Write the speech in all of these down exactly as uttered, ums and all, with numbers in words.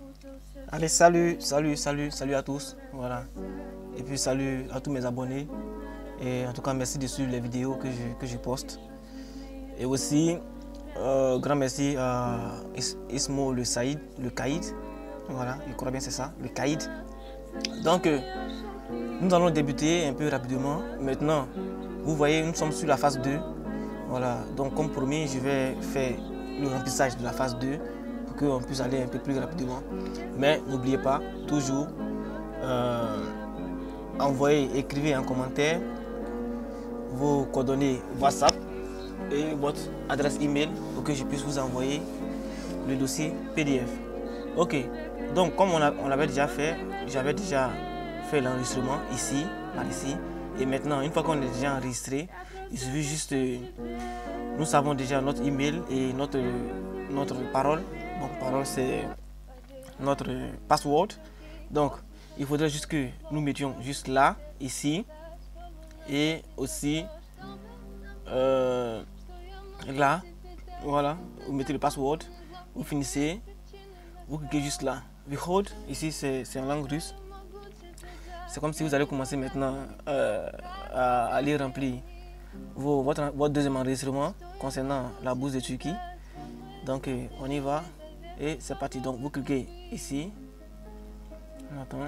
Allez, salut, salut, salut, salut à tous. Voilà. Et puis salut à tous mes abonnés. Et en tout cas, merci de suivre les vidéos que je, que je poste. Et aussi, euh, grand merci à Is Ismo le Saïd, le Caïd. Voilà, je crois bien c'est ça, le Caïd. Donc, euh, nous allons débuter un peu rapidement. Maintenant, vous voyez, nous sommes sur la phase deux. Voilà, donc comme promis, je vais faire le remplissage de la phase deux pour qu'on puisse aller un peu plus rapidement. Mais n'oubliez pas, toujours, euh, envoyez, écrivez en commentaire vos coordonnées WhatsApp et votre adresse email pour que je puisse vous envoyer le dossier P D F. Ok, donc comme on, a, on l'avait déjà fait, j'avais déjà fait l'enregistrement ici, par ici. Et maintenant, une fois qu'on est déjà enregistré, il suffit juste, euh, nous savons déjà notre email et notre, notre parole. Donc parole c'est notre password. Donc il faudrait juste que nous mettions juste là, ici. Et aussi euh, là, voilà, vous mettez le password, vous finissez, vous cliquez juste là. Behold, ici c'est en langue russe. C'est comme si vous allez commencer maintenant euh, à aller remplir vos, votre, votre deuxième enregistrement concernant la bourse de Turquie. Donc euh, on y va et c'est parti. Donc vous cliquez ici. On attend.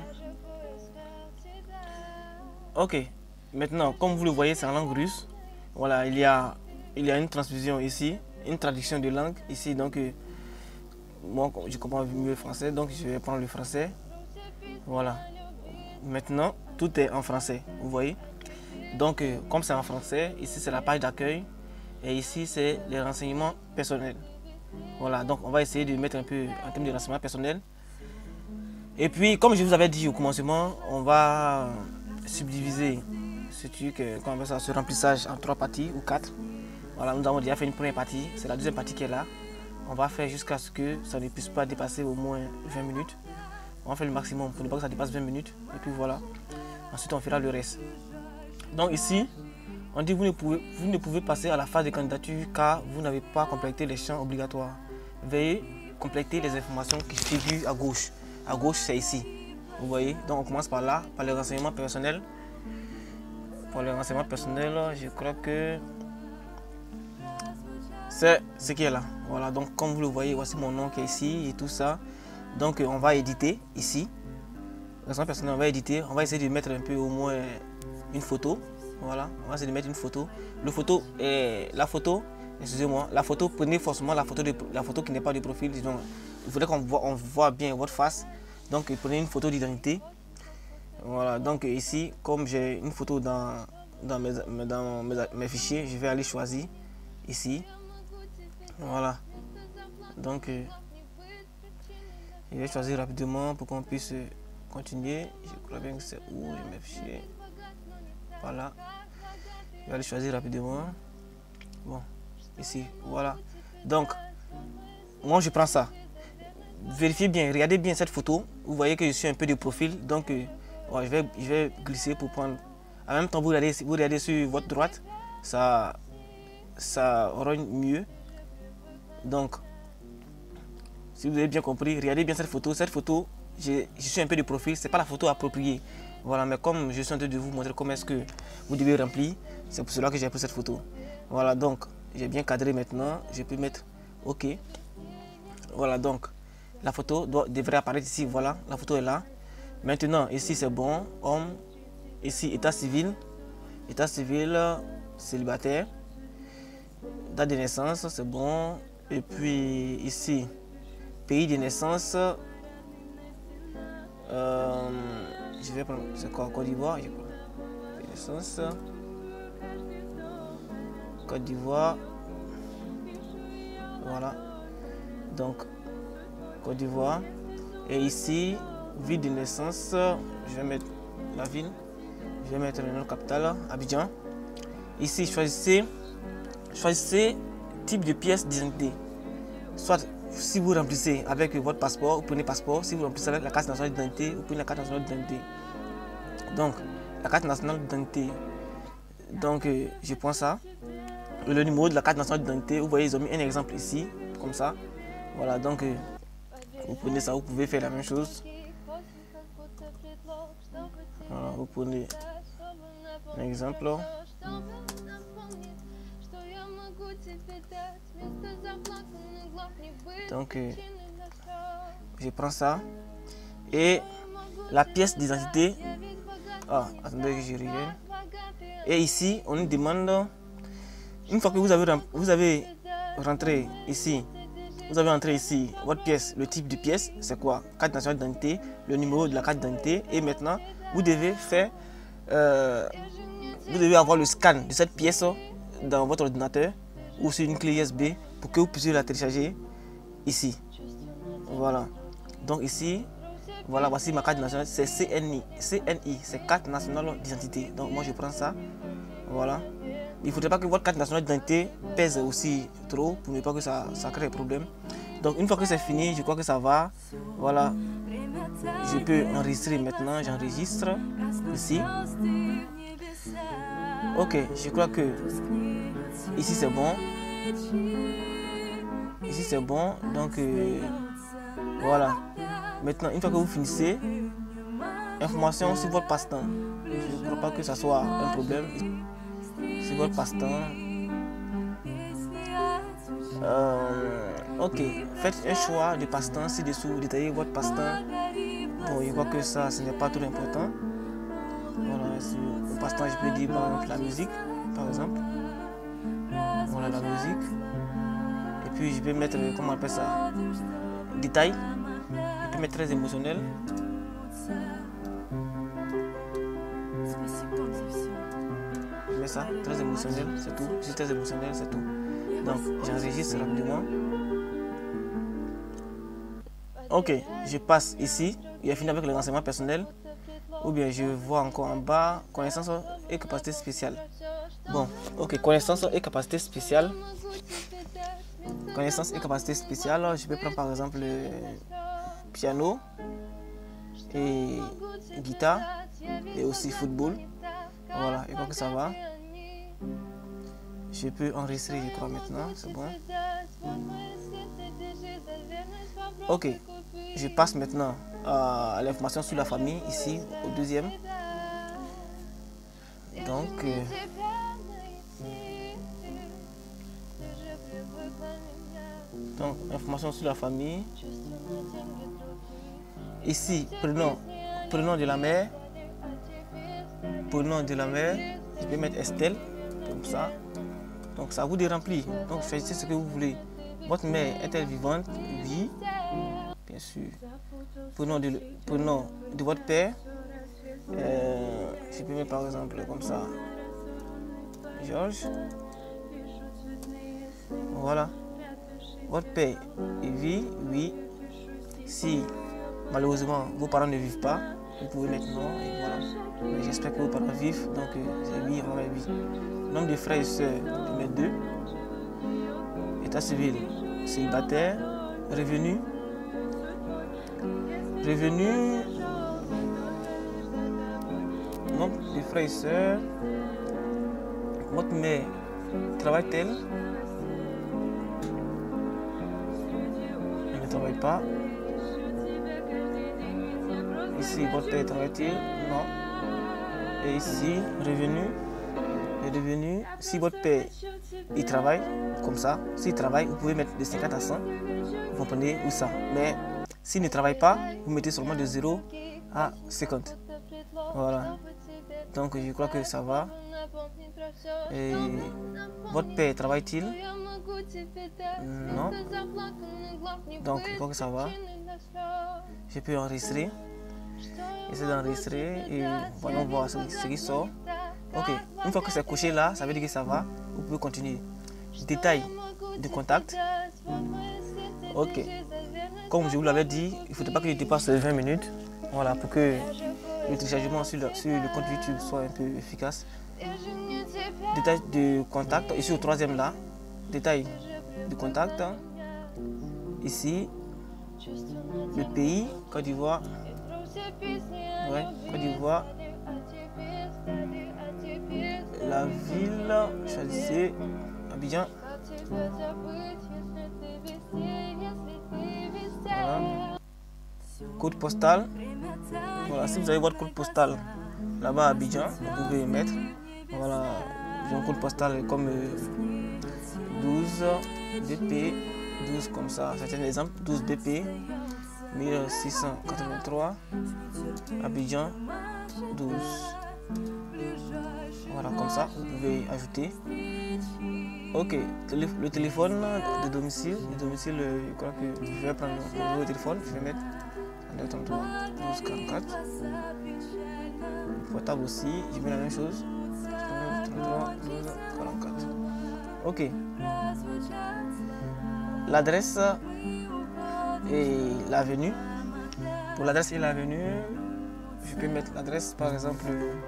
Ok. Maintenant, comme vous le voyez, c'est en langue russe. Voilà, il y a, il y a une transfusion ici, une traduction de langue ici. Donc euh, moi, je comprends mieux le français, donc je vais prendre le français. Voilà. Maintenant, tout est en français, vous voyez. Donc, euh, comme c'est en français, ici c'est la page d'accueil et ici c'est les renseignements personnels. Voilà, donc on va essayer de mettre un peu en termes de renseignements personnels. Et puis, comme je vous avais dit au commencement, on va subdiviser ce truc, euh, on appelle ça, ce remplissage en trois parties ou quatre. Voilà, nous avons déjà fait une première partie, c'est la deuxième partie qui est là. On va faire jusqu'à ce que ça ne puisse pas dépasser au moins vingt minutes. On va faire le maximum pour ne pas que ça dépasse vingt minutes. Et puis voilà. Ensuite, on fera le reste. Donc ici, on dit que vous ne pouvez, vous ne pouvez passer à la phase de candidature car vous n'avez pas complété les champs obligatoires. Veuillez compléter les informations qui figurent à gauche. À gauche, c'est ici. Vous voyez. Donc on commence par là, par les renseignements personnels. Pour les renseignements personnels, je crois que c'est ce qui est là. Voilà. Donc comme vous le voyez, voici mon nom qui est ici et tout ça. Donc on va éditer ici. Personnel, on va éditer. On va essayer de mettre un peu au moins une photo. Voilà, on va essayer de mettre une photo. Le photo est la photo. Excusez-moi. La photo, prenez forcément la photo de la photo qui n'est pas de profil. Disons, il faudrait qu'on voit, on voit bien votre face. Donc prenez une photo d'identité. Voilà. Donc ici, comme j'ai une photo dans dans mes dans mes, mes fichiers, je vais aller choisir ici. Voilà. Donc je vais choisir rapidement pour qu'on puisse continuer. Je crois bien que c'est où je mets fichier. Voilà. Je vais aller choisir rapidement. Bon, ici, voilà. Donc, moi je prends ça. Vérifiez bien, regardez bien cette photo. Vous voyez que je suis un peu de profil. Donc, euh, ouais, je, vais, je vais glisser pour prendre. En même temps, vous regardez, vous regardez sur votre droite. Ça, ça rogne mieux. Donc, si vous avez bien compris, regardez bien cette photo. Cette photo, je, je suis un peu de profil, c'est pas la photo appropriée. Voilà, mais comme je suis en train de vous montrer comment est-ce que vous devez remplir, c'est pour cela que j'ai pris cette photo. Voilà, donc j'ai bien cadré maintenant. Je peux mettre OK. Voilà, donc la photo doit, devrait apparaître ici. Voilà, la photo est là. Maintenant, ici c'est bon. Homme, ici état civil, état civil, célibataire, date de naissance, c'est bon. Et puis ici, pays de naissance, euh, je vais prendre, c'est quoi, Côte d'Ivoire, je crois. Pays de naissance, Côte d'Ivoire, voilà. Donc, Côte d'Ivoire. Et ici, ville de naissance, je vais mettre la ville, je vais mettre le nom capital, Abidjan. Ici, choisissez, choisissez type de pièce d'identité. Soit si vous remplissez avec votre passeport, vous prenez passeport. Si vous remplissez avec la carte nationale d'identité, vous prenez la carte nationale d'identité. Donc, la carte nationale d'identité. Donc, euh, je prends ça. Le numéro de la carte nationale d'identité, vous voyez, ils ont mis un exemple ici, comme ça. Voilà, donc, euh, Vous prenez ça, vous pouvez faire la même chose. Voilà, vous prenez un exemple. Donc, euh, je prends ça. Et la pièce d'identité. Ah, attendez que je revienne. Et ici, on nous demande, une fois que vous avez, vous avez rentré ici, vous avez entré ici votre pièce, le type de pièce, c'est quoi? Carte nationale d'identité, le numéro de la carte d'identité. Et maintenant, vous devez faire, euh, vous devez avoir le scan de cette pièce dans votre ordinateur ou sur une clé U S B pour que vous puissiez la télécharger ici. Voilà. Donc ici, voilà, voici ma carte nationale, c'est C N I. C N I, c'est carte nationale d'identité. Donc moi je prends ça. Voilà. Il ne faudrait pas que votre carte nationale d'identité pèse aussi trop pour ne pas que ça, ça crée des problèmes. Donc une fois que c'est fini, je crois que ça va. Voilà. Je peux enregistrer maintenant, j'enregistre ici. Ok, je crois que ici c'est bon. Ici c'est bon. Donc euh, voilà. Maintenant, une fois que vous finissez, information sur votre passe-temps. Je ne crois pas que ça soit un problème. Sur votre passe-temps. Euh, ok, faites un choix de passe-temps ci-dessous, détaillez votre passe-temps. Bon, je crois que ça, ce n'est pas trop important. Voilà, sur le passe-temps, je peux dire par exemple la musique, par exemple. Voilà la musique. Et puis je vais mettre, comment on appelle ça, détail. Je peux mettre très émotionnel. Je mets ça, très émotionnel, c'est tout. C'est très émotionnel, c'est tout. Donc, j'enregistre rapidement. Ok, je passe ici. Il a fini avec le renseignement personnel. Ou bien je vois encore en bas, connaissances et capacités spéciales. Bon, ok, connaissances et capacités spéciales. Connaissances et capacités spéciales. Je peux prendre par exemple le piano et guitare et aussi football. Voilà, je crois que ça va. Je peux enregistrer, je crois maintenant, c'est bon. Ok, je passe maintenant à l'information sur la famille, ici, au deuxième. Donc, euh, donc, information sur la famille. Ici, prénom, prénom de la mère. Prénom de la mère, je peux mettre Estelle, comme ça. Donc ça vous remplit. Donc choisissez ce que vous voulez. Votre mère est-elle vivante? Oui, bien sûr. Prénom de, prénom de votre père. Euh, je peux mettre par exemple comme ça. Georges. Voilà. Votre père vit? Oui. Si malheureusement vos parents ne vivent pas, vous pouvez mettre non et voilà. J'espère que vos parents vivent, donc euh, c'est oui, on va oui. Nombre de frères et sœurs, je mets deux. État civil, célibataire. Revenu. Revenu. Nombre de frères et sœurs. Votre mère travaille-t-elle? Elle ne travaille pas. Ici, votre père travaille-t-il? Non. Et ici, revenu. Et revenu. Si votre père il travaille, comme ça, s'il travaille, vous pouvez mettre de cinquante à cent. Vous comprenez où ça. Mais s'il ne travaille pas, vous mettez seulement de zéro à cinquante. Voilà. Donc je crois que ça va. Et votre père travaille-t-il? Non. Donc je crois que ça va. Je peux enregistrer. Essayer d'enregistrer et voyons voir ce, ce qui sort. Ok, une fois que c'est coché là, ça veut dire que ça va. Vous pouvez continuer. Détail de contact. Ok. Comme je vous l'avais dit, il ne faudrait pas que je dépasse les vingt minutes. Voilà, pour que le téléchargement sur le, sur le compte YouTube soit un peu efficace. Détail de contact. Ici au troisième là. Détail de contact. Ici. Le pays, Côte d'Ivoire. Ouais, Côte d'Ivoire. La ville, choisissez Abidjan. Voilà. code postal. Voilà, si vous avez votre code postal là-bas à Abidjan, vous pouvez y mettre. Voilà, j'ai un code postal comme douze B P, douze comme ça, c'est un exemple, douze B P, mille six cent quatre-vingt-trois, Abidjan, douze. Voilà, comme ça, vous pouvez ajouter. Ok, le téléphone de domicile, le domicile, je crois que je vais prendre le nouveau téléphone, je vais mettre douze quarante-quatre. Portable aussi, je mets la même chose, douze quarante-quatre. Ok. L'adresse et l'avenue. Pour l'adresse et l'avenue, je peux mettre l'adresse, par exemple,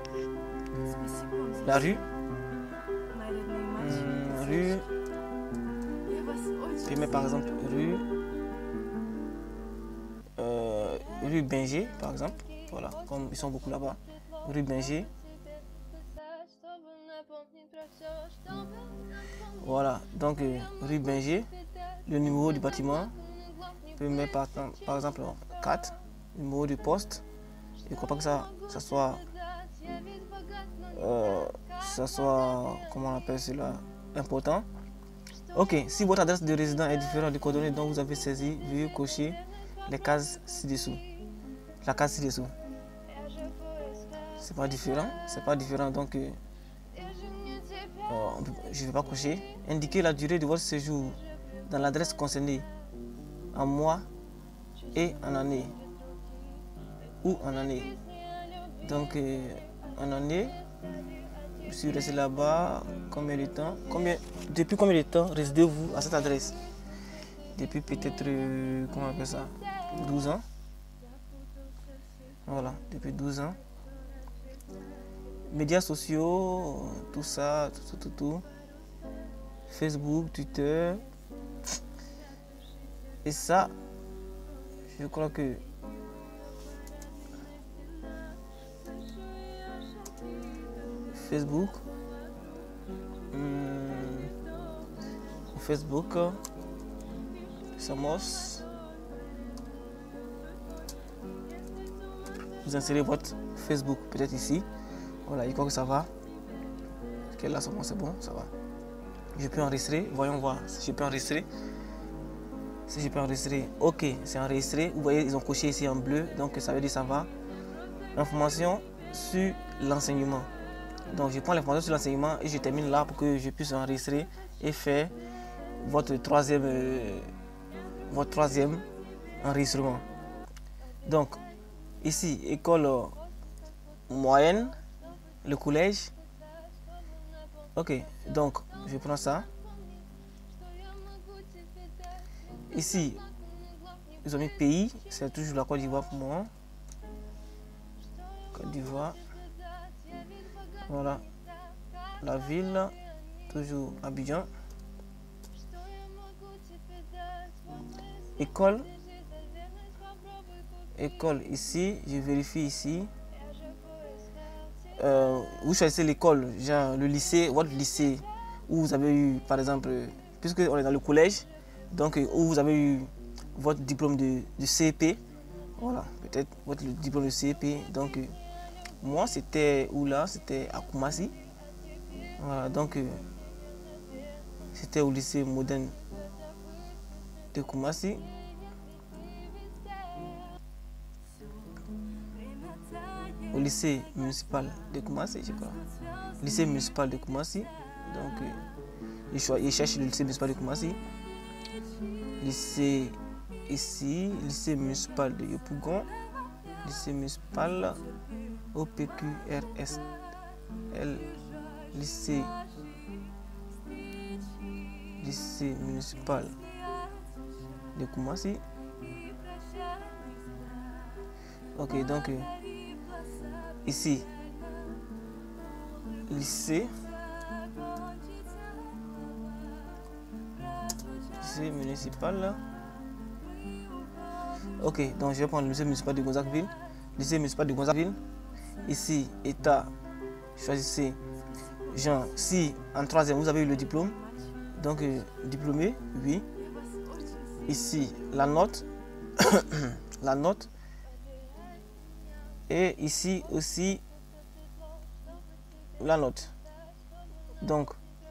la rue. Hum, rue. Je peux mettre par exemple rue. Euh, rue Benjé, par exemple. Voilà, comme ils sont beaucoup là-bas. Rue Benjé. Voilà, donc euh, rue Benjé. Le numéro du bâtiment. Je peux mettre par, par exemple quatre. Numéro du poste. Je ne crois pas que ça, ça soit. Euh, ça soit, comment on appelle cela, important. Ok, si votre adresse de résidence est différente des coordonnées dont vous avez saisi, veuillez cocher les cases ci-dessous. La case ci-dessous. C'est pas différent, c'est pas différent, donc euh, euh, je ne vais pas cocher. Indiquez la durée de votre séjour dans l'adresse concernée en mois et en année. Ou en année. Donc euh, en année. Je suis resté là-bas combien de temps? Combien, depuis combien de temps résidez-vous à cette adresse? Depuis peut-être, euh, comment on appelle ça? douze ans. Voilà, depuis douze ans. Médias sociaux, tout ça, tout, tout, tout, tout. Facebook, Twitter. Et ça, je crois que Facebook, hum, Facebook, Samos, vous insérez votre Facebook peut-être ici, voilà, je crois que ça va, ok, là c'est bon, ça va, je peux enregistrer, voyons voir si je peux enregistrer, si je peux enregistrer, ok, c'est enregistré, vous voyez ils ont coché ici en bleu, donc ça veut dire ça va, information sur l'enseignement. Donc je prends l'information sur l'enseignement et je termine là pour que je puisse enregistrer et faire votre troisième, euh, votre troisième enregistrement. Donc ici, école euh, moyenne, le collège. Ok, donc je prends ça. Ici, ils ont mis pays, c'est toujours la Côte d'Ivoire pour moi. Côte d'Ivoire. Voilà, la ville, toujours Abidjan. École, école ici, je vérifie ici. Euh, vous choisissez l'école, genre le lycée, votre lycée, où vous avez eu, par exemple, puisque on est dans le collège, donc où vous avez eu votre diplôme de, de C E P. Voilà, peut-être votre diplôme de C E P. Donc, moi, c'était où là? C'était à Koumassi. Voilà, donc euh, c'était au lycée moderne de Koumassi. Au lycée municipal de Koumassi, je crois. Lycée municipal de Koumassi. Donc, euh, il cherche le lycée municipal de Koumassi. Lycée ici, lycée municipal de Yopougon. Lycée municipal O P Q R S L, lycée, lycée municipal de Koumassi. Ok, donc euh, ici, lycée, lycée municipal. Ok, donc je vais prendre le lycée municipal de Gonzagueville. Lycée municipal de Gonzagueville. Ici, état, choisissez, genre, si en troisième vous avez eu le diplôme, donc euh, diplômé, oui. Ici, la note, la note, Et ici aussi, la note. Donc,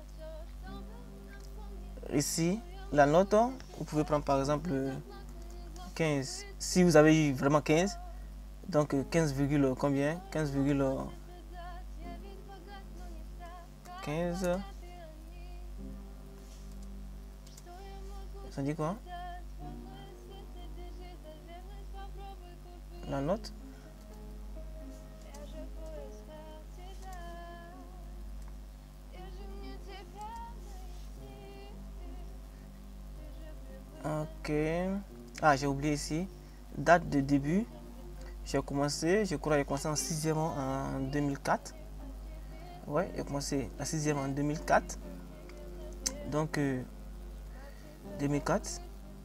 ici, la note, vous pouvez prendre par exemple quinze. Si vous avez eu vraiment quinze, donc quinze, combien? quinze, quinze. Ça dit quoi? La note. Ok. Ah, j'ai oublié ici. Date de début. J'ai commencé, je crois, j'ai commencé en sixième en deux mille quatre. Ouais, j'ai commencé la sixième en deux mille quatre. Donc, euh, deux mille quatre.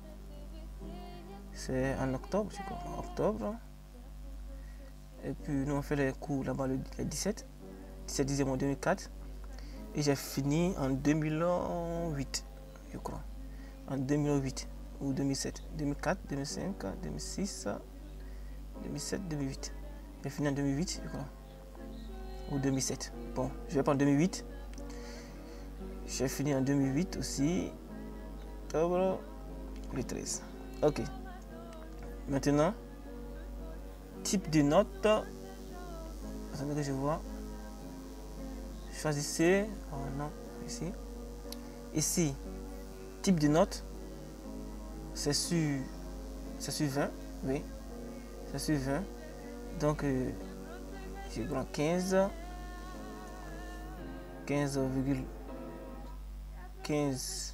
C'est en octobre, je crois. En octobre. Et puis, nous, on fait les cours là-bas le dix-sept. dix-sept dixième en deux mille quatre. Et j'ai fini en deux mille huit, je crois. En deux mille huit ou deux mille sept. deux mille quatre, deux mille cinq, deux mille six, deux mille sept, deux mille huit. J'ai fini en deux mille huit, je crois. Ou deux mille sept. Bon, je vais prendre deux mille huit. J'ai fini en deux mille huit aussi. Octobre, le treize. Ok. Maintenant, type de note. Attendez que je vois. Choisissez. Oh non, ici. Ici, type de note. C'est sur, c'est sur vingt. Oui. C'est sur vingt. Donc, euh, je prends quinze. quinze virgule quinze.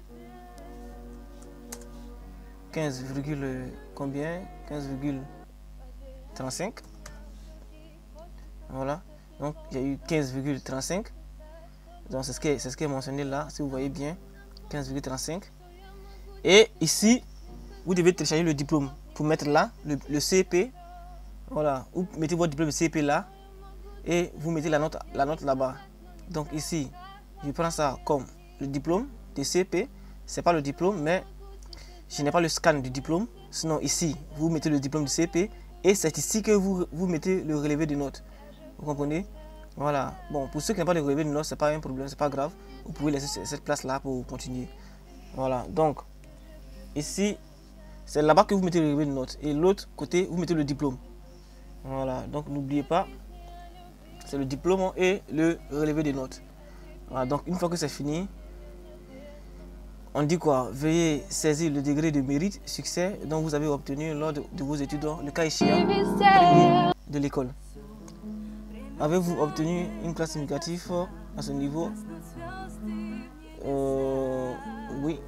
quinze, combien? quinze virgule trente-cinq. Voilà. Donc, il y a eu quinze virgule trente-cinq. Donc, c'est ce qui est, c'est ce qui est mentionné là, si vous voyez bien. quinze virgule trente-cinq. Et ici, vous devez télécharger le diplôme pour mettre là, le, le C P. Voilà. Vous mettez votre diplôme de C P là. Et vous mettez la note, la note là-bas. Donc, ici, je prends ça comme le diplôme de C P. C'est pas le diplôme, mais je n'ai pas le scan du diplôme. Sinon, ici, vous mettez le diplôme du C P. Et c'est ici que vous, vous mettez le relevé de notes. Vous comprenez? Voilà. Bon, pour ceux qui n'ont pas le relevé de notes, c'est pas un problème, c'est pas grave. Vous pouvez laisser cette place-là pour continuer. Voilà. Donc, ici, c'est là-bas que vous mettez le relevé de notes. Et l'autre côté, vous mettez le diplôme. Voilà. Donc, n'oubliez pas, c'est le diplôme et le relevé de notes. Voilà. Donc, une fois que c'est fini, on dit quoi? Veuillez saisir le degré de mérite, succès dont vous avez obtenu lors de, de vos études, le cas échéant, premier de l'école. Avez-vous obtenu une classe significative à ce niveau? euh, Oui.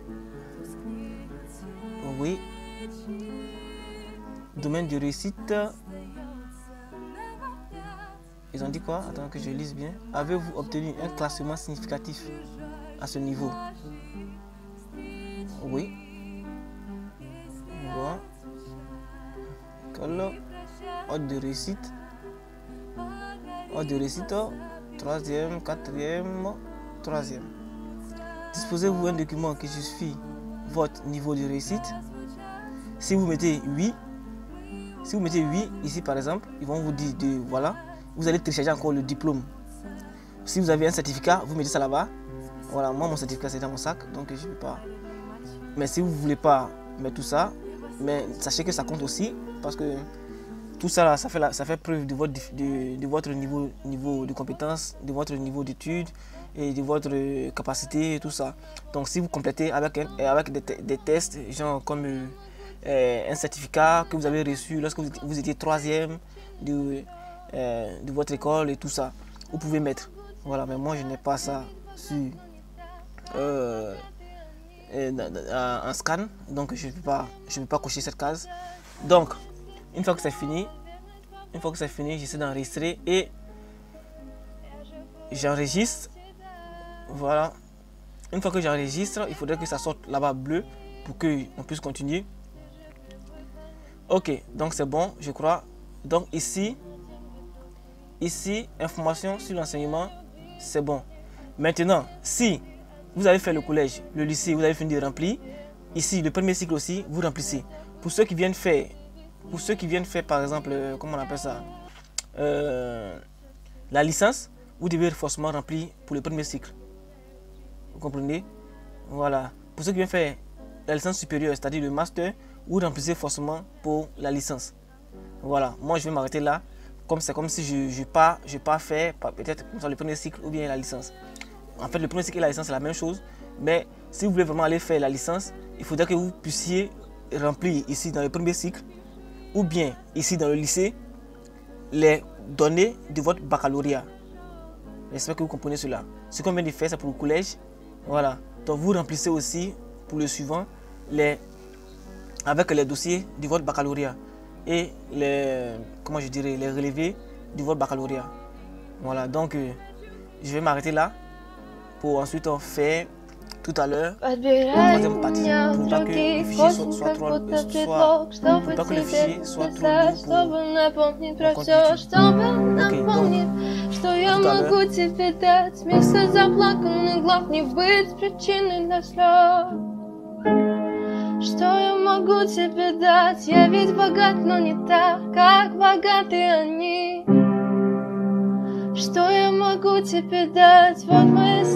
Oui. Domaine de réussite. Ils ont dit quoi? Attends que je lise bien. Avez-vous obtenu un classement significatif à ce niveau? Oui. Voilà. École. Ordre de réussite. Ordre de réussite. Troisième, quatrième, troisième. Disposez-vous un document qui justifie votre niveau de réussite. Si vous mettez huit, si vous mettez huit ici par exemple, ils vont vous dire de voilà, vous allez télécharger encore le diplôme. Si vous avez un certificat, vous mettez ça là-bas. Voilà, moi mon certificat c'est dans mon sac, donc je ne vais pas. Mais si vous ne voulez pas mettre tout ça, mais sachez que ça compte aussi, parce que tout ça, là, ça, fait la, ça fait preuve de votre, de, de votre niveau, niveau de compétence, de votre niveau d'études et de votre capacité et tout ça. Donc si vous complétez avec, un, avec des, des tests, genre comme euh, un certificat que vous avez reçu lorsque vous, vous étiez troisième de, euh, de votre école et tout ça, vous pouvez mettre. Voilà, mais moi je n'ai pas ça sur euh, un scan, donc je ne peux pas, je ne peux pas cocher cette case. Donc, une fois que c'est fini, une fois que c'est fini, j'essaie d'enregistrer et j'enregistre. Voilà. Une fois que j'enregistre, il faudrait que ça sorte là-bas bleu pour qu'on puisse continuer. Ok, donc c'est bon, je crois. Donc ici, ici, information sur l'enseignement, c'est bon. Maintenant, si vous avez fait le collège, le lycée, vous avez fini de remplir, ici, le premier cycle aussi, vous remplissez. Pour ceux qui viennent faire pour ceux qui viennent faire par exemple, euh, comment on appelle ça, euh, la licence, vous devez forcément remplir pour le premier cycle. Vous comprenez? Voilà. Pour ceux qui viennent faire la licence supérieure, c'est-à-dire le master, vous remplissez forcément pour la licence. Voilà. Moi, je vais m'arrêter là. Comme c'est comme si je je pas je pas faire peut-être le premier cycle ou bien la licence. En fait, le premier cycle et la licence c'est la même chose, mais si vous voulez vraiment aller faire la licence, il faudrait que vous puissiez remplir ici dans le premier cycle ou bien ici dans le lycée les données de votre baccalauréat. J'espère que vous comprenez cela. Ce qu'on vient de faire, c'est pour le collège. Voilà. Donc vous remplissez aussi pour le suivant les avec les dossiers de votre baccalauréat et les, comment je dirais, les relevés de votre baccalauréat. Voilà, donc euh, je vais m'arrêter là pour ensuite en faire tout à l'heure la troisième partie pour pas que le fichier soit, soit trop euh, soit, pour pas que le fichier soit trop lourd pour mon compte YouTube. Ok, donc Что я могу тебе дать? Вместо заплаканных глав не быть причиной для слез. Что я могу тебе дать? Я ведь богат, но не так, как богаты они. Что я могу тебе дать? Вот мои